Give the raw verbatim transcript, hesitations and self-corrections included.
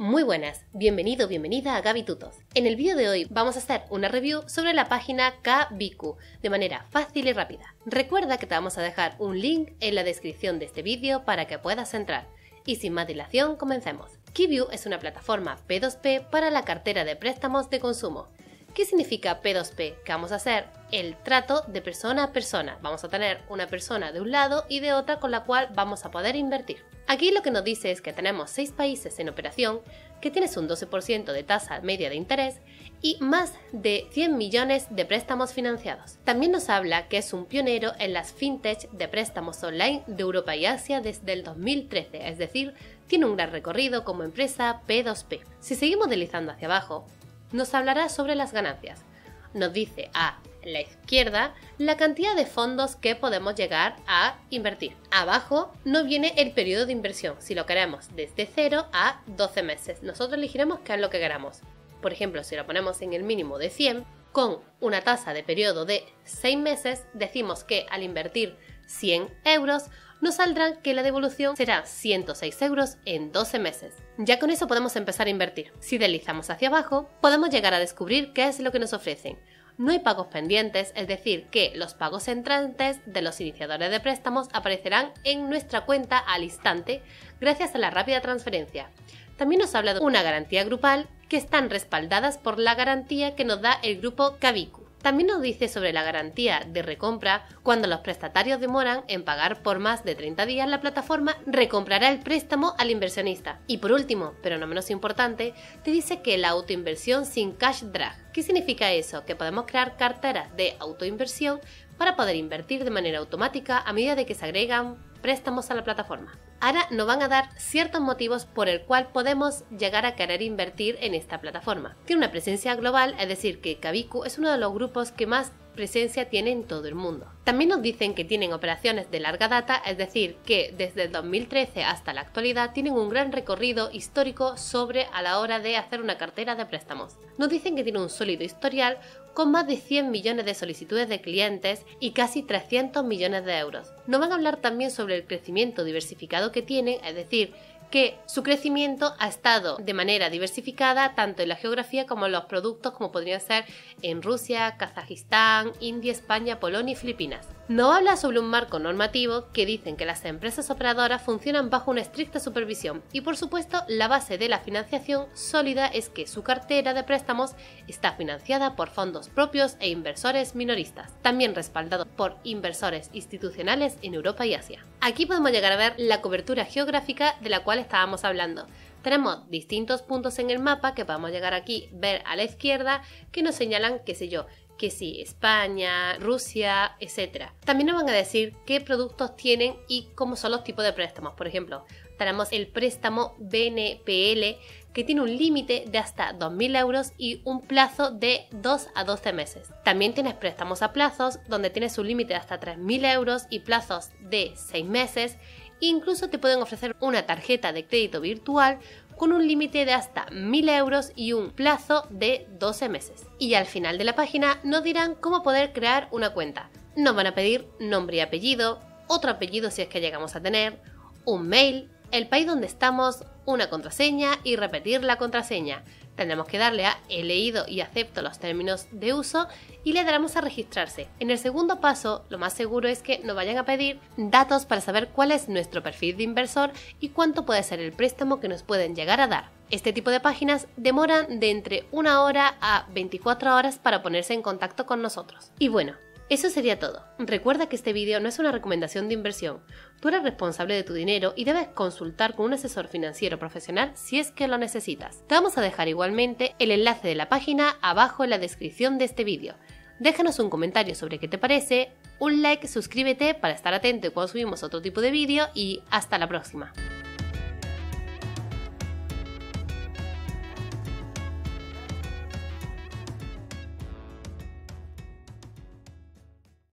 Muy buenas, bienvenido o bienvenida a Gaby Tutos. En el vídeo de hoy vamos a hacer una review sobre la página Kabiku de manera fácil y rápida. Recuerda que te vamos a dejar un link en la descripción de este vídeo para que puedas entrar. Y sin más dilación, comencemos. Kiviu es una plataforma P dos P para la cartera de préstamos de consumo. ¿Qué significa P dos P? Que vamos a hacer el trato de persona a persona. Vamos a tener una persona de un lado y de otra con la cual vamos a poder invertir. Aquí lo que nos dice es que tenemos seis países en operación, que tienes un doce por ciento de tasa media de interés y más de cien millones de préstamos financiados. También nos habla que es un pionero en las fintech de préstamos online de Europa y Asia desde el dos mil trece, es decir, tiene un gran recorrido como empresa P dos P. Si seguimos deslizando hacia abajo, nos hablará sobre las ganancias. Nos dice a la izquierda la cantidad de fondos que podemos llegar a invertir. Abajo no viene el periodo de inversión, si lo queremos desde cero a doce meses. Nosotros elegiremos qué es lo que queramos. Por ejemplo, si lo ponemos en el mínimo de cien, con una tasa de periodo de seis meses, decimos que al invertir cien euros, nos saldrá que la devolución será ciento seis euros en doce meses. Ya con eso podemos empezar a invertir. Si deslizamos hacia abajo, podemos llegar a descubrir qué es lo que nos ofrecen. No hay pagos pendientes, es decir, que los pagos entrantes de los iniciadores de préstamos aparecerán en nuestra cuenta al instante gracias a la rápida transferencia. También nos habla de una garantía grupal que están respaldadas por la garantía que nos da el grupo Kabiku. También nos dice sobre la garantía de recompra. Cuando los prestatarios demoran en pagar por más de treinta días, la plataforma recomprará el préstamo al inversionista. Y por último, pero no menos importante, te dice que la autoinversión sin cash drag. ¿Qué significa eso? Que podemos crear carteras de autoinversión para poder invertir de manera automática a medida de que se agregan préstamos a la plataforma. Ahora nos van a dar ciertos motivos por el cual podemos llegar a querer invertir en esta plataforma. Tiene una presencia global, es decir que Kabiku es uno de los grupos que más presencia tiene en todo el mundo. También nos dicen que tienen operaciones de larga data, es decir que desde el dos mil trece hasta la actualidad tienen un gran recorrido histórico sobre a la hora de hacer una cartera de préstamos. Nos dicen que tiene un sólido historial con más de cien millones de solicitudes de clientes y casi trescientos millones de euros. Nos van a hablar también sobre el crecimiento diversificado que tienen, es decir, que su crecimiento ha estado de manera diversificada tanto en la geografía como en los productos, como podrían ser en Rusia, Kazajistán, India, España, Polonia y Filipinas. Nos habla sobre un marco normativo que dicen que las empresas operadoras funcionan bajo una estricta supervisión y por supuesto la base de la financiación sólida es que su cartera de préstamos está financiada por fondos propios e inversores minoristas, también respaldado por inversores institucionales en Europa y Asia. Aquí podemos llegar a ver la cobertura geográfica de la cual estábamos hablando. Tenemos distintos puntos en el mapa que podemos llegar aquí, ver a la izquierda, que nos señalan, qué sé yo, que sí, España, Rusia, etcétera. También nos van a decir qué productos tienen y cómo son los tipos de préstamos. Por ejemplo, tenemos el préstamo B N P L que tiene un límite de hasta dos mil euros y un plazo de dos a doce meses. También tienes préstamos a plazos donde tienes un límite de hasta tres mil euros y plazos de seis meses. Incluso te pueden ofrecer una tarjeta de crédito virtual con un límite de hasta mil euros y un plazo de doce meses. Y al final de la página nos dirán cómo poder crear una cuenta. Nos van a pedir nombre y apellido, otro apellido si es que llegamos a tener, un mail, el país donde estamos, una contraseña y repetir la contraseña. Tendremos que darle a he leído y acepto los términos de uso y le daremos a registrarse. En el segundo paso, lo más seguro es que nos vayan a pedir datos para saber cuál es nuestro perfil de inversor y cuánto puede ser el préstamo que nos pueden llegar a dar. Este tipo de páginas demoran de entre una hora a veinticuatro horas para ponerse en contacto con nosotros. Y bueno, eso sería todo. Recuerda que este vídeo no es una recomendación de inversión. Tú eres responsable de tu dinero y debes consultar con un asesor financiero profesional si es que lo necesitas. Te vamos a dejar igualmente el enlace de la página abajo en la descripción de este vídeo. Déjanos un comentario sobre qué te parece, un like, suscríbete para estar atento cuando subimos otro tipo de vídeo y hasta la próxima.